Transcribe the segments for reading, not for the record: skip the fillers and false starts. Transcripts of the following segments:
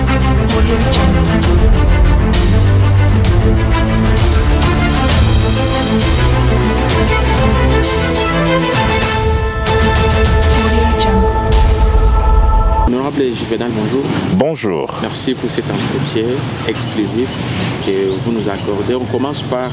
Honorable Juvenal, bonjour. Bonjour. Merci pour cet entretien exclusif que vous nous accordez. On commence par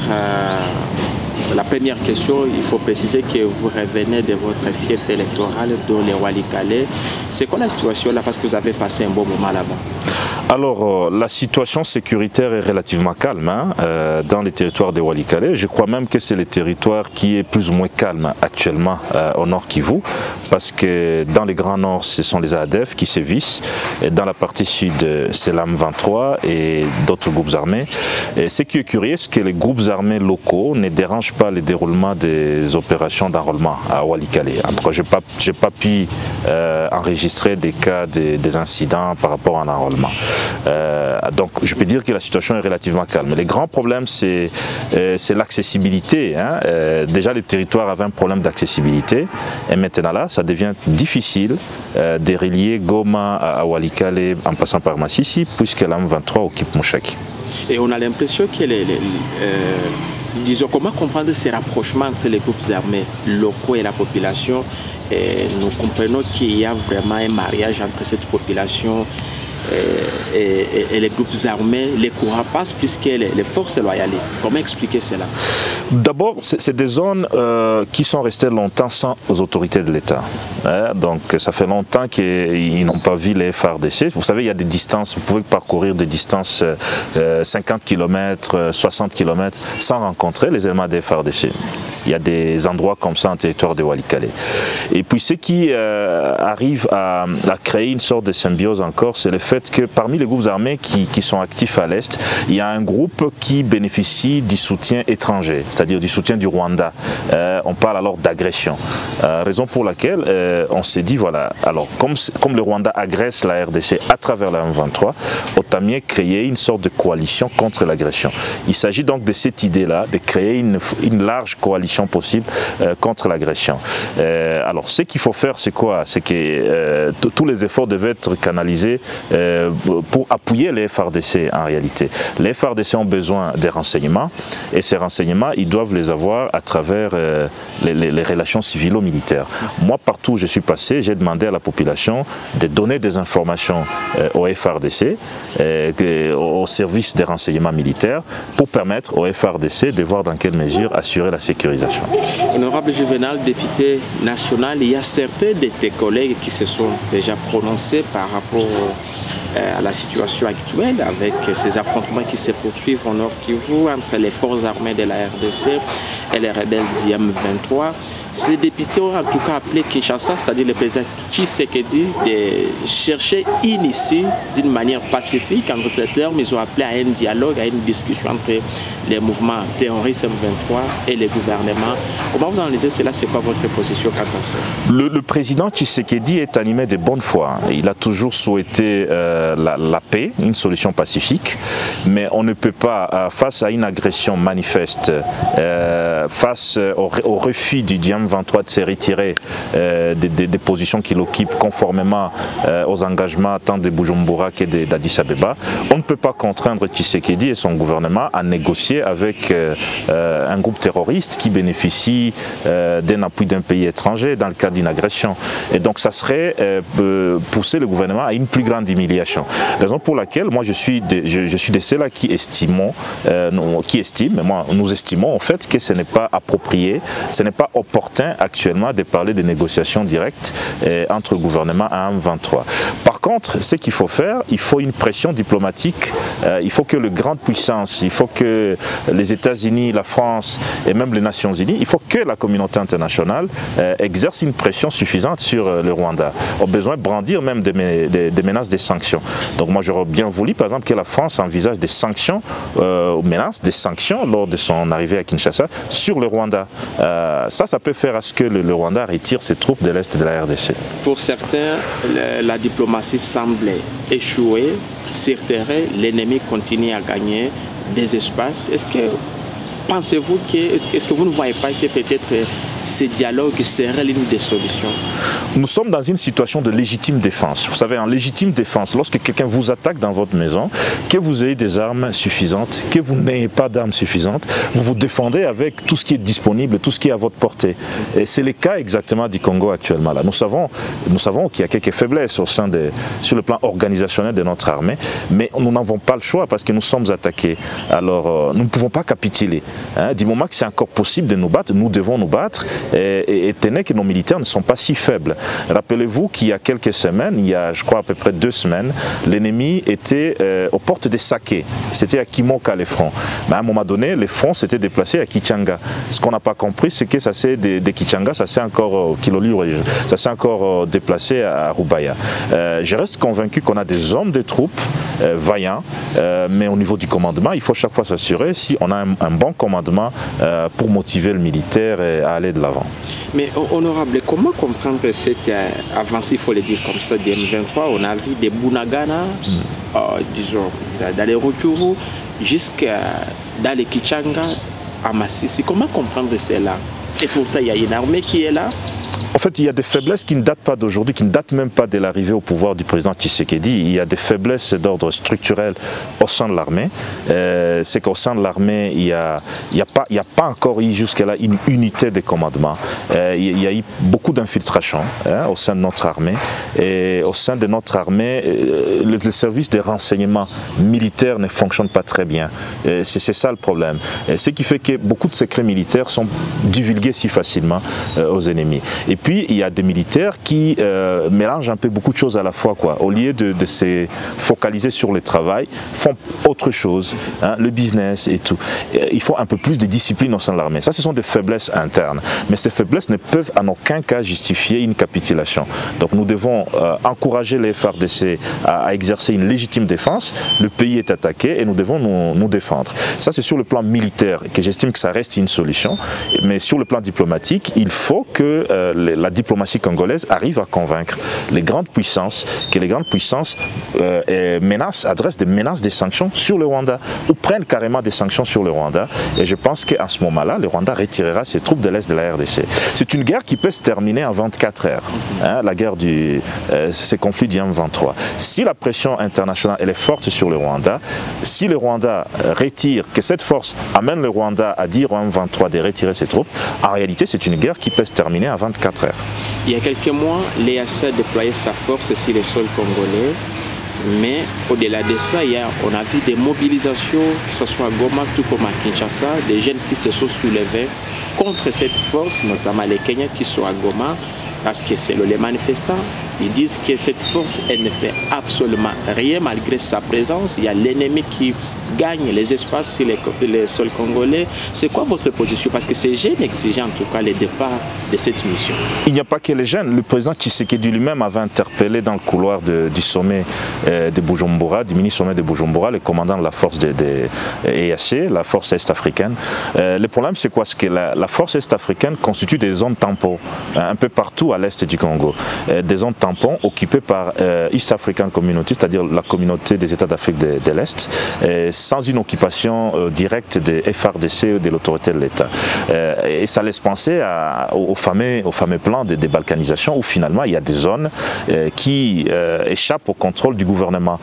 la première question. Il faut préciser que vous revenez de votre fief électoral dans les Walikale. C'est quoi la situation là, parce que vous avez passé un bon moment là-bas? Alors, la situation sécuritaire est relativement calme dans les territoires de Walikale. Je crois même que c'est le territoire qui est plus ou moins calme actuellement au nord Kivu, parce que dans les grands nord, ce sont les ADF qui sévissent, et dans la partie sud, c'est l'AM23 et d'autres groupes armés. Et ce qui est curieux, c'est que les groupes armés locaux ne dérangent pas le déroulement des opérations d'enrôlement à Walikale. En tout cas, je n'ai pas pu enregistrer des cas, des incidents par rapport à un enrôlement. Donc je peux dire que la situation est relativement calme. Les grands problèmes, c'est l'accessibilité. Déjà, les territoires avaient un problème d'accessibilité, et maintenant là, ça devient difficile de relier Goma à Walikale en passant par Massissi, puisque l'AM23 occupe Mouchaki. Et on a l'impression que disons, comment comprendre ces rapprochements entre les groupes armés locaux et la population? Et nous comprenons qu'il y a vraiment un mariage entre cette population et les groupes armés, les courants passent plus que les forces loyalistes. Comment expliquer cela? D'abord, c'est des zones qui sont restées longtemps sans aux autorités de l'État. Donc ça fait longtemps qu'ils n'ont pas vu les FARDC. Vous savez, il y a des distances, vous pouvez parcourir des distances 50 km, 60 km sans rencontrer les éléments des FARDC. Il y a des endroits comme ça en territoire de Walikale. Et puis ce qui arrive à créer une sorte de symbiose encore, c'est le fait que parmi les groupes armés qui sont actifs à l'Est, il y a un groupe qui bénéficie du soutien étranger, c'est-à-dire du soutien du Rwanda. On parle alors d'agression. Raison pour laquelle on s'est dit, voilà, alors comme le Rwanda agresse la RDC à travers la M23, autant mieux créer une sorte de coalition contre l'agression. Il s'agit donc de cette idée-là, de créer une large coalition possible contre l'agression. Alors ce qu'il faut faire, c'est quoi? C'est que tous les efforts devaient être canalisés pour appuyer les FARDC en réalité. Les FARDC ont besoin des renseignements, et ces renseignements, ils doivent les avoir à travers les relations civilo-militaires. Moi, partout où je suis passé, j'ai demandé à la population de donner des informations aux FARDC, au service des renseignements militaires, pour permettre aux FARDC de voir dans quelle mesure assurer la sécurisation. Honorable Juvenal, député national, il y a certains de tes collègues qui se sont déjà prononcés par rapport à la situation actuelle, avec ces affrontements qui se poursuivent au Nord Kivu entre les forces armées de la RDC et les rebelles du M23. Ces députés ont en tout cas appelé Kinshasa, c'est-à-dire le président Tshisekedi, de chercher une issue d'une manière pacifique, en d'autres termes. Ils ont appelé à un dialogue, à une discussion entre les mouvements terroristes M23 et le gouvernement. Comment vous analysez cela? C'est quoi votre position quant à ça? Le président Tshisekedi est animé de bonne foi. Il a toujours souhaité la paix, une solution pacifique, mais on ne peut pas, face à une agression manifeste, face au refus du M23 de se retirer des positions qu'il occupe conformément aux engagements tant de Bujumbura que d'Addis Abeba, on ne peut pas contraindre Tshisekedi et son gouvernement à négocier avec un groupe terroriste qui bénéficie d'un appui d'un pays étranger dans le cadre d'une agression. Et donc ça serait pousser le gouvernement à une plus grande humiliation. Raison pour laquelle moi je suis de ceux-là qui estiment, mais nous estimons en fait que ce n'est pas approprié, ce n'est pas opportun actuellement de parler de négociations directes entre le gouvernement et M23. Par contre, ce qu'il faut faire, il faut une pression diplomatique, il faut que les grandes puissances, il faut que les États-Unis, la France et même les Nations Unies, il faut que la communauté internationale exerce une pression suffisante sur le Rwanda. Au besoin de brandir même des menaces de sanctions. Donc moi j'aurais bien voulu par exemple que la France envisage des sanctions, menaces des sanctions lors de son arrivée à Kinshasa sur le Rwanda. Ça peut faire à ce que le Rwanda retire ses troupes de l'Est de la RDC. Pour certains, la diplomatie semble échouer, sur terrain, l'ennemi continue à gagner des espaces. Est-ce que pensez-vous que, est-ce que vous ne voyez pas que peut-être ce dialogue serait l'une des solutions? Nous sommes dans une situation de légitime défense. Vous savez, en légitime défense, lorsque quelqu'un vous attaque dans votre maison, que vous ayez des armes suffisantes, que vous n'ayez pas d'armes suffisantes, vous vous défendez avec tout ce qui est disponible, tout ce qui est à votre portée. Et c'est le cas exactement du Congo actuellement. Là. Nous savons qu'il y a quelques faiblesses sur le plan organisationnel de notre armée, mais nous n'avons pas le choix parce que nous sommes attaqués. Alors, nous ne pouvons pas capituler. Du moment que c'est encore possible de nous battre, nous devons nous battre. Et tenez que nos militaires ne sont pas si faibles. Rappelez-vous qu'il y a quelques semaines, il y a je crois à peu près 2 semaines, l'ennemi était aux portes des Saké. C'était à Kimoka les fronts. Mais à un moment donné, les fronts s'étaient déplacés à Kichanga. Ce qu'on n'a pas compris, c'est que ça s'est de Kichanga, ça s'est encore ça s'est encore déplacé à Rubaya. Je reste convaincu qu'on a des hommes de troupes vaillants, mais au niveau du commandement, il faut chaque fois s'assurer si on a un bon commandement pour motiver le militaire à aller de l'avant. Mais honorable, comment comprendre cette avancée, il faut le dire comme ça, des M23? On a vu des Bunagana, disons, dans les Rutshuru, jusqu'à dans les Kichanga, à Massissi. Comment comprendre cela? Et pourtant, il y a une armée qui est là. En fait, il y a des faiblesses qui ne datent pas d'aujourd'hui, qui ne datent même pas de l'arrivée au pouvoir du président Tshisekedi. Il y a des faiblesses d'ordre structurel au sein de l'armée. C'est qu'au sein de l'armée, il n'y a pas encore eu jusqu'à là une unité de commandement. Il y a eu beaucoup d'infiltrations au sein de notre armée. Et au sein de notre armée, le service de renseignement militaire ne fonctionne pas très bien. C'est ça le problème. Ce qui fait que beaucoup de secrets militaires sont divulgués si facilement aux ennemis. Et puis, il y a des militaires qui mélangent un peu beaucoup de choses à la fois, quoi. Au lieu de se focaliser sur le travail, font autre chose, le business et tout. Il faut un peu plus de discipline au sein de l'armée. Ça, ce sont des faiblesses internes. Mais ces faiblesses ne peuvent en aucun cas justifier une capitulation. Donc, nous devons encourager les FARDC à exercer une légitime défense. Le pays est attaqué et nous devons nous défendre. Ça, c'est sur le plan militaire que j'estime que ça reste une solution. Mais sur le plan diplomatique, il faut que la diplomatie congolaise arrive à convaincre les grandes puissances, que les grandes puissances adressent des menaces, des sanctions sur le Rwanda, ou prennent carrément des sanctions sur le Rwanda. Et je pense qu'à ce moment-là, le Rwanda retirera ses troupes de l'Est de la RDC. C'est une guerre qui peut se terminer en 24 heures, la guerre ces conflits du M23. Si la pression internationale elle est forte sur le Rwanda, si le Rwanda retire, que cette force amène le Rwanda à dire au M23 de retirer ses troupes, en réalité c'est une guerre qui peut se terminer à 24 heures. Il y a quelques mois, l'EAC a déployé sa force sur les sols congolais, mais au-delà de ça, on a vu des mobilisations, que ce soit à Goma, tout comme à Kinshasa, des jeunes qui se sont soulevés contre cette force, notamment les Kenyans qui sont à Goma, parce que c'est les manifestants. Ils disent que cette force, elle ne fait absolument rien malgré sa présence. Il y a l'ennemi qui gagne les espaces sur les sols congolais. C'est quoi votre position? Parce que ces jeunes exigeaient en tout cas le départ de cette mission. Il n'y a pas que les jeunes. Le président Tshisekedi lui-même avait interpellé dans le couloir du sommet de Bujumbura, du mini-sommet de Bujumbura, le commandant de la force de EAC, la force est-africaine. Le problème, c'est quoi? C'est que la force est-africaine constitue des zones tampons un peu partout à l'est du Congo. Des zones tampons occupées par East African Community, c'est-à-dire la communauté des États d'Afrique de l'Est, sans une occupation directe des FARDC ou de l'autorité de l'État. Et ça laisse penser au fameux plan de débalkanisation où finalement il y a des zones qui échappent au contrôle du gouvernement.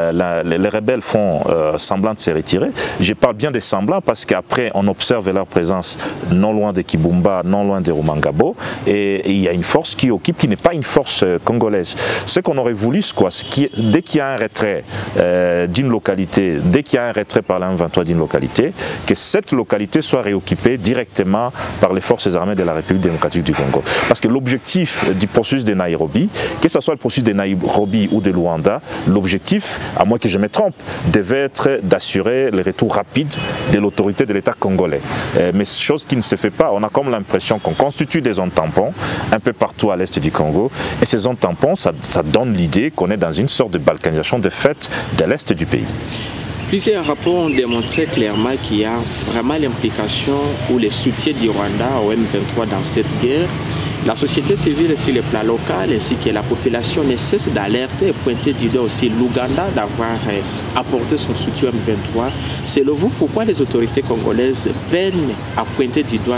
Les rebelles font semblant de se retirer. Je parle bien des semblants parce qu'après on observe leur présence non loin de Kibumba, non loin de Rumangabo, et il y a une force qui occupe, qui n'est pas une force congolaise. Ce qu'on aurait voulu, c'est quoi? Dès qu'il y a un retrait d'une localité, dès qu'il y a un retrait par la M23 d'une localité, que cette localité soit réoccupée directement par les forces armées de la République démocratique du Congo. Parce que l'objectif du processus de Nairobi, que ce soit le processus de Nairobi ou de Luanda, l'objectif, à moins que je me trompe, devait être d'assurer le retour rapide de l'autorité de l'État congolais. Mais chose qui ne se fait pas, on a comme l'impression qu'on constitue des zones tampons un peu partout à l'est du Congo, et ces zones tampons, ça donne l'idée qu'on est dans une sorte de balkanisation de fait de l'est du pays. Plusieurs rapports ont démontré clairement qu'il y a vraiment l'implication ou le soutien du Rwanda au M23 dans cette guerre. La société civile sur le plan local ainsi que la population ne cesse d'alerter et pointer du doigt aussi l'Ouganda d'avoir apporté son soutien au M23. Selon vous, pourquoi les autorités congolaises peinent à pointer du doigt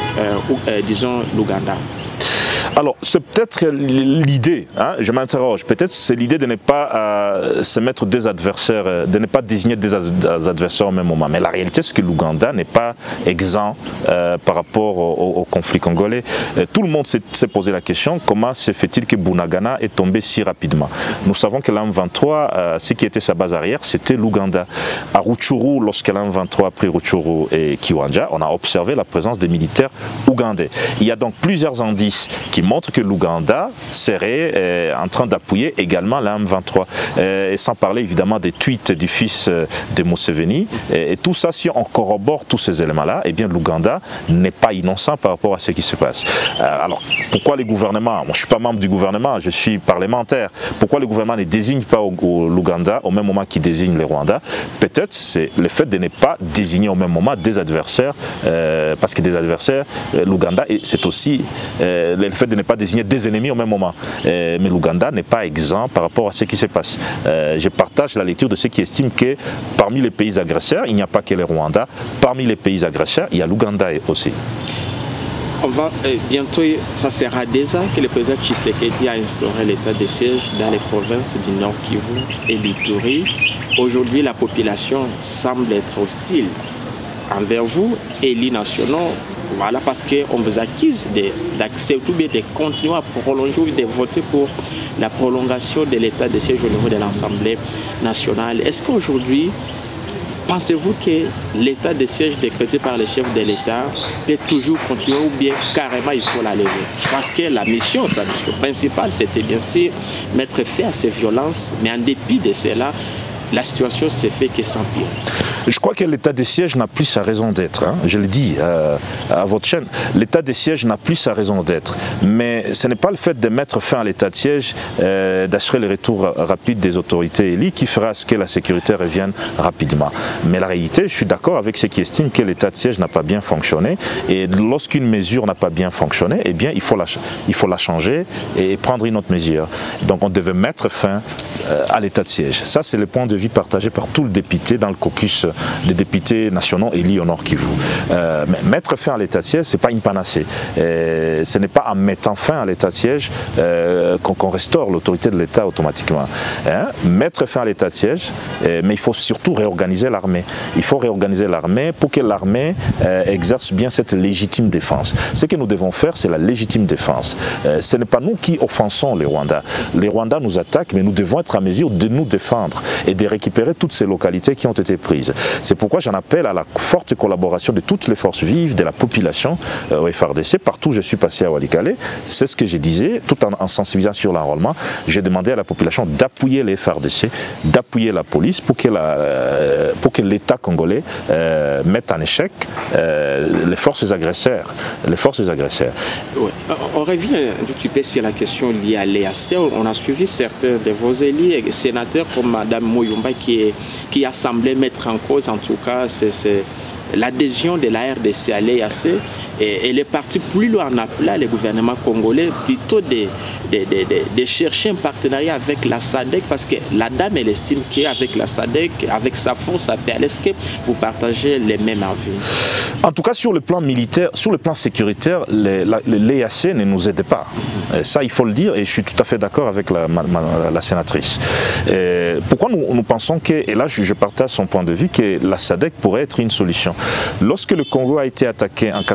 disons, l'Ouganda? Alors, c'est peut-être l'idée, hein, je m'interroge, peut-être c'est l'idée de ne pas se mettre des adversaires, de ne pas désigner des adversaires au même moment. Mais la réalité, c'est que l'Ouganda n'est pas exempt par rapport au conflit congolais. Tout le monde s'est posé la question, comment se fait-il que Bunagana est tombé si rapidement? Nous savons que l'M23, ce qui était sa base arrière, c'était l'Ouganda. À Rutshuru, lorsque l'M23 a pris Rutshuru et Kiwanja, on a observé la présence des militaires ougandais. Il y a donc plusieurs indices qui montre que l'Ouganda serait en train d'appuyer également la M23. Et sans parler évidemment des tweets du fils de Museveni. Et tout ça, si on corrobore tous ces éléments-là, eh bien l'Ouganda n'est pas innocent par rapport à ce qui se passe. Alors, pourquoi les gouvernements, moi je ne suis pas membre du gouvernement, je suis parlementaire, pourquoi le gouvernement ne désigne pas l'Ouganda au même moment qu'il désigne les Rwandais? Peut-être c'est le fait de ne pas désigner au même moment des adversaires, parce que des adversaires, l'Ouganda, c'est aussi le fait de ne pas désigner des ennemis au même moment. Mais l'Ouganda n'est pas exempt par rapport à ce qui se passe. Je partage la lecture de ceux qui estiment que parmi les pays agresseurs, il n'y a pas que les Rwandais, parmi les pays agresseurs, il y a l'Ouganda aussi. On va bientôt, ça sera 2 ans que le président Tshisekedi a instauré l'état de siège dans les provinces du Nord Kivu et l'Ituri. Aujourd'hui, la population semble être hostile envers vous, élus nationaux. Voilà, parce qu'on vous accuse d'accepter ou bien de continuer à prolonger ou de voter pour la prolongation de l'état de siège au niveau de l'Assemblée nationale. Est-ce qu'aujourd'hui, pensez-vous que l'état de siège décrété par le chef de l'État peut toujours continuer ou bien carrément il faut la lever? Parce que sa mission principale, c'était bien sûr mettre fin à ces violences, mais en dépit de cela, la situation s'est fait que s'empire. Je crois que l'état de siège n'a plus sa raison d'être. Hein. Je le dis à votre chaîne, l'état de siège n'a plus sa raison d'être. Mais ce n'est pas le fait de mettre fin à l'état de siège, d'assurer le retour rapide des autorités élites qui fera ce que la sécurité revienne rapidement. Mais la réalité, je suis d'accord avec ceux qui estiment que l'état de siège n'a pas bien fonctionné. Et lorsqu'une mesure n'a pas bien fonctionné, eh bien, il faut la changer et prendre une autre mesure. Donc on devait mettre fin à l'état de siège. Ça, c'est le point de vue partagé par tout le député dans le caucus des députés nationaux élus au Nord Kivu. Mais mettre fin à l'état de siège, ce n'est pas une panacée. Ce n'est pas en mettant fin à l'état de siège qu'on restaure l'autorité de l'État automatiquement. Mettre fin à l'état de siège, mais il faut surtout réorganiser l'armée. Il faut réorganiser l'armée pour que l'armée exerce bien cette légitime défense. Ce que nous devons faire, c'est la légitime défense. Ce n'est pas nous qui offensons les Rwandais. Les Rwandais nous attaquent, mais nous devons être en mesure de nous défendre et de récupérer toutes ces localités qui ont été prises. C'est pourquoi j'en appelle à la forte collaboration de toutes les forces vives, de la population au FARDC. Partout où je suis passé à Walikale, c'est ce que je disais, tout en sensibilisant sur l'enrôlement. J'ai demandé à la population d'appuyer les FARDC, d'appuyer la police pour que l'État congolais mette en échec les forces agresseurs. Oui. On revient un petit peu sur la question liée à l'EAC. On a suivi certains de vos élus et sénateurs comme Mme Mouyumba qui a semblé mettre en cause, en tout cas, c'est l'adhésion de la RDC à l'EAC. Et les partis plus loin en appelant le gouvernement congolais plutôt de chercher un partenariat avec la SADC, parce que la dame elle estime qu'avec la SADC, avec sa force appelle, est-ce que vous partagez les mêmes avis? En tout cas, sur le plan militaire, sur le plan sécuritaire, l'EAC ne nous aide pas. Ça, il faut le dire, et je suis tout à fait d'accord avec la sénatrice. Pourquoi nous pensons que, et là je partage son point de vue, que la SADC pourrait être une solution. Lorsque le Congo a été attaqué en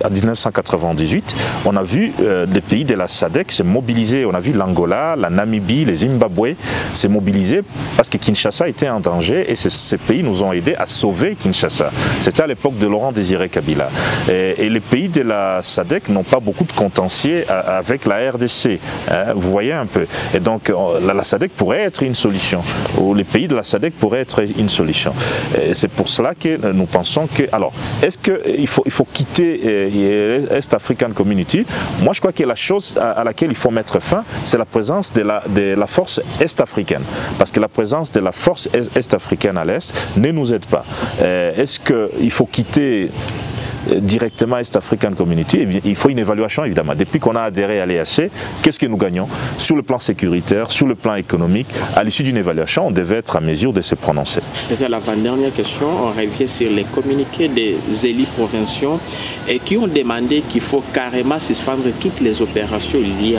1998, on a vu des pays de la SADC se mobiliser. On a vu l'Angola, la Namibie, le Zimbabwe se mobiliser parce que Kinshasa était en danger et ces pays nous ont aidés à sauver Kinshasa. C'était à l'époque de Laurent Désiré Kabila. Et les pays de la SADC n'ont pas beaucoup de contentieux avec la RDC. Vous voyez un peu. Et donc la SADC pourrait être une solution, ou les pays de la SADC pourraient être une solution. C'est pour cela que nous pensons que... Alors, est-ce qu'il faut quitter East African Community? Moi, je crois que la chose à laquelle il faut mettre fin, c'est la présence de la force est-africaine. Parce que la présence de la force est-africaine à l'Est ne nous aide pas. Est-ce qu'il faut quitter directement à East African Community, eh bien, il faut une évaluation évidemment. Depuis qu'on a adhéré à l'EAC, qu'est-ce que nous gagnons sur le plan sécuritaire, sur le plan économique? À l'issue d'une évaluation, on devait être à mesure de se prononcer. Et la dernière question, on revient sur les communiqués des élus provinciaux et qui ont demandé qu'il faut carrément suspendre toutes les opérations liées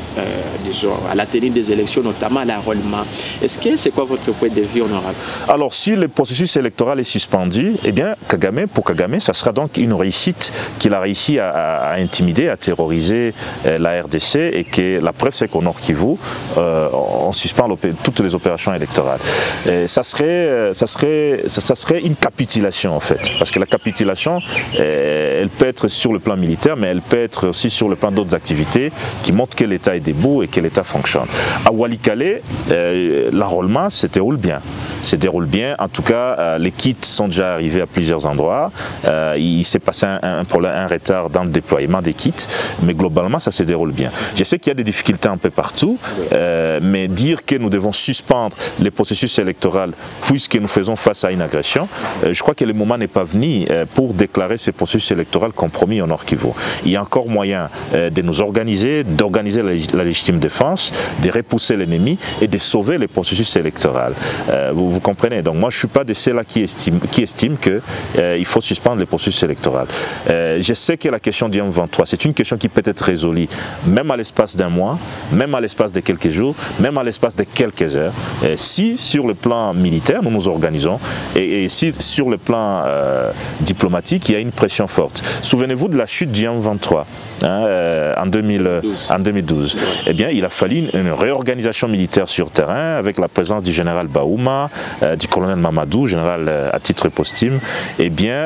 à la tenue des élections, notamment à l'enrôlement. Est-ce que c'est quoi votre point de vue, honorable? Alors, si le processus électoral est suspendu, eh bien, pour Kagame, ça sera donc une réussite qu'il a réussi à intimider, à terroriser la RDC, et que la preuve, c'est qu'au Nord Kivu, on suspend toutes les opérations électorales. Ça serait une capitulation, en fait, parce que la capitulation, elle peut être sur le plan militaire, mais elle peut être aussi sur le plan d'autres activités qui montrent que l'État est debout et que l'État fonctionne. À Walikale, l'enrôlement se déroule bien. En tout cas, les kits sont déjà arrivés à plusieurs endroits. Il s'est passé un retard dans le déploiement des kits, mais globalement, ça se déroule bien. Je sais qu'il y a des difficultés un peu partout, mais dire que nous devons suspendre les processus électoraux puisque nous faisons face à une agression, je crois que le moment n'est pas venu pour déclarer ces processus électoraux compromis au Nord Kivu. Il y a encore moyen de nous organiser, d'organiser la légitime défense, de repousser l'ennemi et de sauver les processus électoraux. Vous comprenez? Donc moi je ne suis pas de ceux-là qui estiment qu'il faut suspendre les processus électoraux. Je sais que la question du M23, c'est une question qui peut être résolue même à l'espace d'un mois, même à l'espace de quelques jours, même à l'espace de quelques heures. Si sur le plan militaire nous nous organisons et si sur le plan diplomatique il y a une pression forte. Souvenez-vous de la chute du M23 en 2012. Eh bien, il a fallu une réorganisation militaire sur terrain avec la présence du général Baouma, du colonel Mamadou, général à titre posthume, et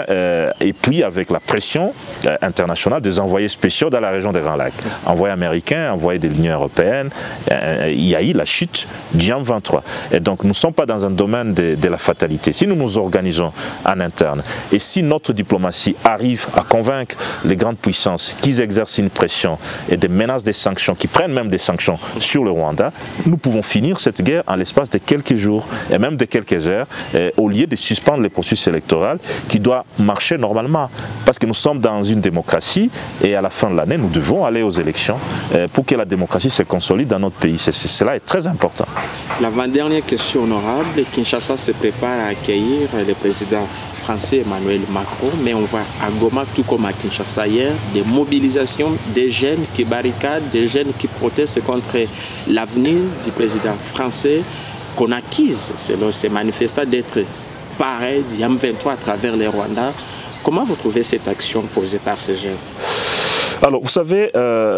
puis avec la pression internationale des envoyés spéciaux dans la région des Grands Lacs. Envoyés américains, envoyés de l'Union européenne, il y a eu la chute du M23. Et donc, nous ne sommes pas dans un domaine de la fatalité. Si nous nous organisons en interne et si notre diplomatie arrive à convaincre les grandes puissances qu'ils exercent une pression et des menaces des sanctions, qui prennent même des sanctions sur le Rwanda, nous pouvons finir cette guerre en l'espace de quelques jours et même de quelques heures, au lieu de suspendre les processus électoraux qui doivent marcher normalement. Parce que nous sommes dans une démocratie et à la fin de l'année, nous devons aller aux élections pour que la démocratie se consolide dans notre pays. Cela est très important. L'avant-dernière question honorable, Kinshasa se prépare à accueillir le président français Emmanuel Macron, mais on voit à Goma, tout comme à Kinshasa hier, des mobilisations des jeunes qui barricadent, des jeunes qui protestent contre l'avenir du président français qu'on accuse, selon ces manifestants, d'être pareil du M23 à travers les Rwandais. Comment vous trouvez cette action posée par ces jeunes? Alors, vous savez,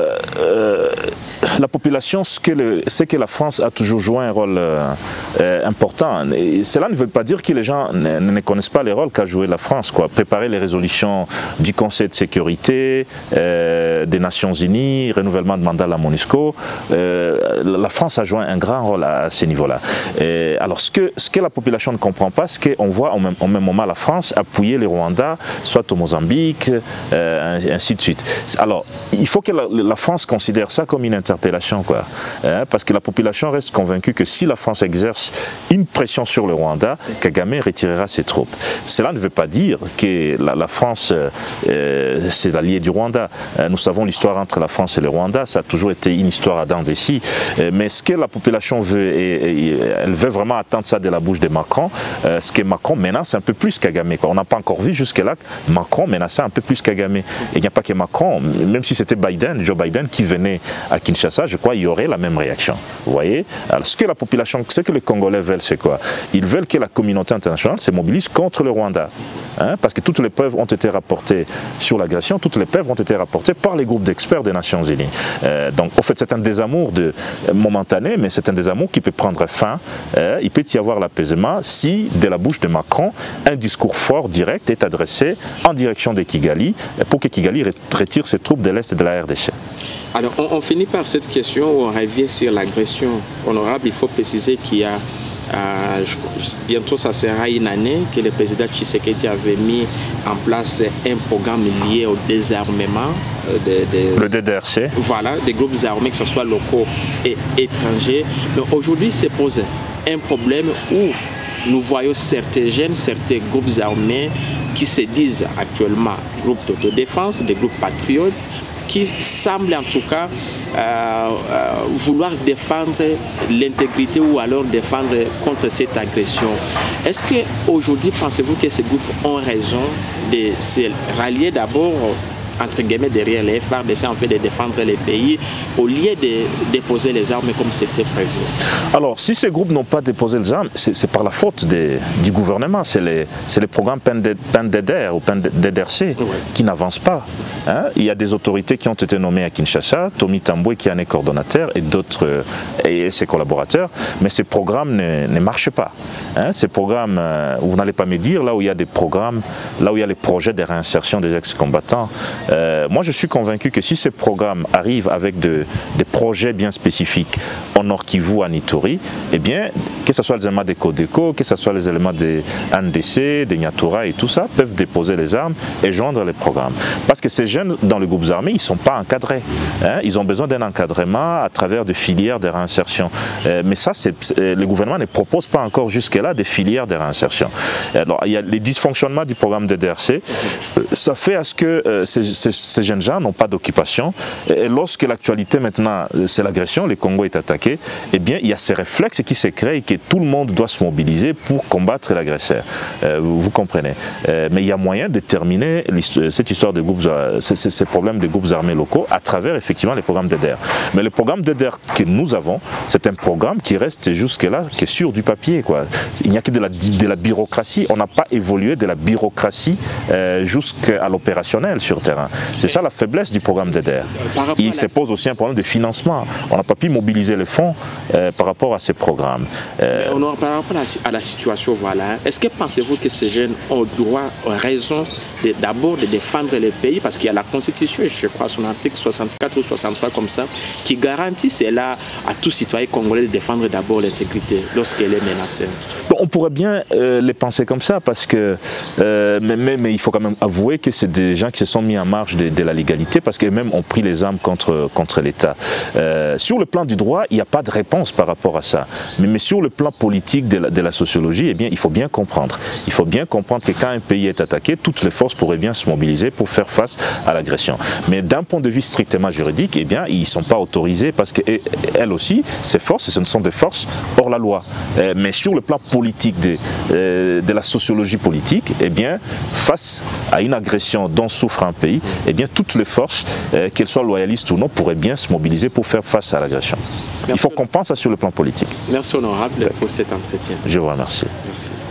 la population sait que la France a toujours joué un rôle important. Et cela ne veut pas dire que les gens ne connaissent pas les rôles qu'a joué la France. Préparer les résolutions du Conseil de sécurité, des Nations Unies, renouvellement de mandat à la MONUSCO. La France a joué un grand rôle à ce niveau-là. Alors, ce que la population ne comprend pas, c'est qu'on voit au même moment la France appuyer les Rwandais, soit au Mozambique, ainsi de suite. Alors, il faut que la France considère ça comme une interpellation, parce que la population reste convaincue que si la France exerce une pression sur le Rwanda, Kagame retirera ses troupes. Cela ne veut pas dire que la France, c'est l'allié du Rwanda. Nous savons l'histoire entre la France et le Rwanda, ça a toujours été une histoire à dents de scie. Mais ce que la population veut, elle veut vraiment attendre ça de la bouche de Macron, ce que Macron menace un peu plus Kagame. On n'a pas encore vu jusque-là Macron menaçait un peu plus Kagame. Et il n'y a pas que Macron, même si c'était Joe Biden qui venait à Kinshasa, je crois qu'il y aurait la même réaction. Vous voyez? Alors, ce que la population, ce que les Congolais veulent, c'est quoi? Ils veulent que la communauté internationale se mobilise contre le Rwanda. Parce que toutes les preuves ont été rapportées sur l'agression, toutes les preuves ont été rapportées par les groupes d'experts des Nations Unies. Donc, au fait, c'est un désamour momentané, mais c'est un désamour qui peut prendre fin. Il peut y avoir l'apaisement si, de la bouche de Macron, un discours fort, direct, est adressé en direction de Kigali, pour que Kigali retire ses troupes de l'Est de la RDC. Alors, on finit par cette question où on revient sur l'agression. Honorable, il faut préciser qu'il y a bientôt ça sera une année que le président Tshisekedi avait mis en place un programme lié au désarmement le DDRC. Voilà, des groupes armés, que ce soit locaux et étrangers. Mais aujourd'hui se pose un problème où nous voyons certains jeunes, certains groupes armés qui se disent actuellement groupes de défense, des groupes patriotes, qui semblent en tout cas vouloir défendre l'intégrité ou alors défendre contre cette agression. Est-ce qu'aujourd'hui, pensez-vous que ces groupes ont raison de se rallier d'abord entre guillemets derrière les FARDC en fait de défendre les pays au lieu de déposer les armes comme c'était prévu? Alors si ces groupes n'ont pas déposé les armes, c'est par la faute du gouvernement, c'est les programmes PNDDR ou PNDDRC qui n'avancent pas. Hein? Il y a des autorités qui ont été nommées à Kinshasa, Tommy Tambwe qui en est coordonnateur et d'autres et ses collaborateurs, mais ces programmes ne marchent pas. Hein? Ces programmes, vous n'allez pas me dire, là où il y a des programmes, là où il y a les projets de réinsertion des ex-combattants, moi je suis convaincu que si ces programmes arrivent avec des projets bien spécifiques au Nord Kivu, à Ituri, eh bien, que ce soit les éléments des Codeco, que ce soit les éléments des NDC, des Nyatura et tout ça, peuvent déposer les armes et joindre les programmes. Parce que ces jeunes dans les groupes armés, ils ne sont pas encadrés. Hein? Ils ont besoin d'un encadrement à travers des filières de réinsertion. Mais ça, le gouvernement ne propose pas encore jusque-là des filières de réinsertion. Alors, il y a les dysfonctionnements du programme de DRC. Ça fait à ce que ces jeunes gens n'ont pas d'occupation. Et lorsque l'actualité maintenant, c'est l'agression, le Congo est attaqué, eh bien, il y a ces réflexes qui se créent et que tout le monde doit se mobiliser pour combattre l'agresseur. Vous comprenez. Mais il y a moyen de terminer cette histoire de groupes, ces problèmes des groupes armés locaux à travers effectivement les programmes DDR. Mais le programme DDR que nous avons, c'est un programme qui reste jusque-là, qui est sur du papier, quoi. Il n'y a que de la bureaucratie. On n'a pas évolué de la bureaucratie jusqu'à l'opérationnel sur terrain. C'est ça la faiblesse du programme DDR. Il se pose aussi un problème de financement. On n'a pas pu mobiliser les fonds par rapport à ces programmes. Par rapport à la situation, voilà, est-ce que pensez-vous que ces jeunes ont droit, raison d'abord de défendre le pays, parce qu'il y a la Constitution, je crois son article 64 ou 63 comme ça, qui garantit cela à tout citoyen congolais de défendre d'abord l'intégrité lorsqu'elle est menacée? Bon, on pourrait bien les penser comme ça, parce que mais il faut quand même avouer que c'est des gens qui se sont mis en marge de la légalité, parce qu'eux-mêmes ont pris les armes contre l'État. Sur le plan du droit, il n'y a pas de réponse par rapport à ça. Mais sur le plan politique de la sociologie, eh bien, il faut bien comprendre. Il faut bien comprendre que quand un pays est attaqué, toutes les forces pourraient bien se mobiliser pour faire face à l'agression. Mais d'un point de vue strictement juridique, eh bien, ils ne sont pas autorisés, parce qu'elles aussi, ces forces, ce sont des forces hors la loi. Mais sur le plan politique de la sociologie politique, eh bien, face à une agression dont souffre un pays, eh bien, toutes les forces, qu'elles soient loyalistes ou non, pourraient bien se mobiliser pour faire face à l'agression. Il faut qu'on pense sur le plan politique. Merci honorable pour cet entretien. Je vous remercie. Merci.